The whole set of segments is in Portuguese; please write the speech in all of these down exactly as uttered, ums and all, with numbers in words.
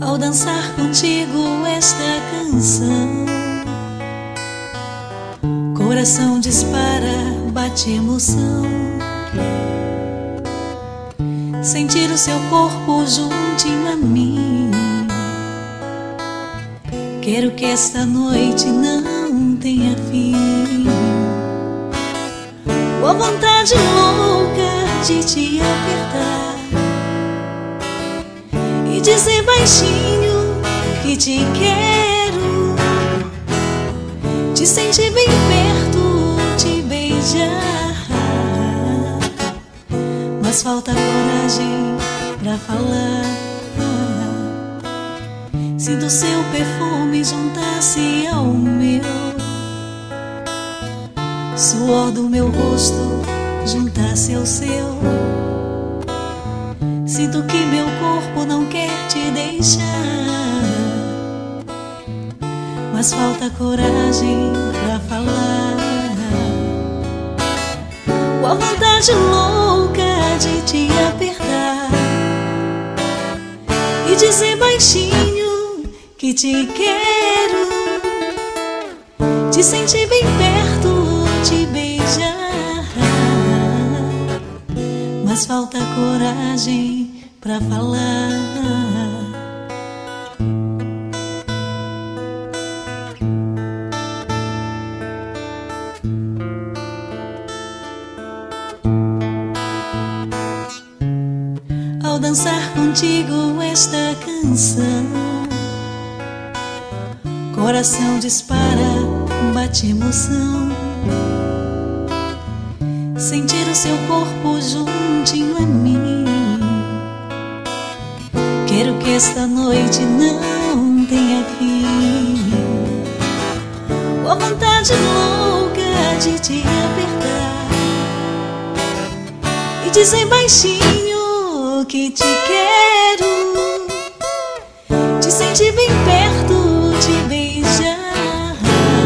ao dançar contigo esta canção. Coração dispara, bate emoção. Sentir o seu corpo juntinho a mim. Quero que esta noite não tenha fim. Com a vontade louca de te apertar e dizer baixinho que te quero, te sentir bem perto, te beijar. Mas falta coragem pra falar. Sinto seu perfume juntar-se ao meu, suor do meu rosto juntar-se ao seu. Sinto que meu corpo não quer te deixar, mas falta coragem pra falar. Com a vontade louca de te apertar e dizer baixinho que te quero, te sentir bem perto, te beijar. Mas falta coragem pra falar. Ao dançar contigo esta canção, coração dispara, bate emoção. Sentir o seu corpo juntinho a mim. Quero que esta noite não tenha fim. Com a vontade louca de te apertar e dizer baixinho que te quero, te sentir bem perto, te beijar.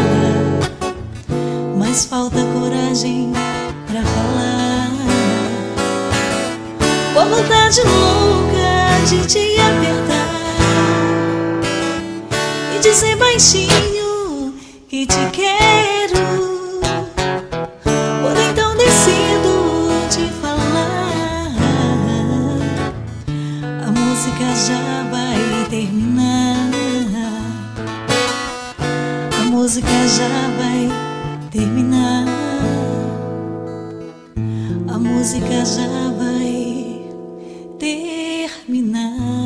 Mas falta coragem pra falar. Com a vontade louca de te apertar e dizer baixinho que te quero, por então decido te falar. A música já vai terminar, a música já vai terminar, a música já vai terminar.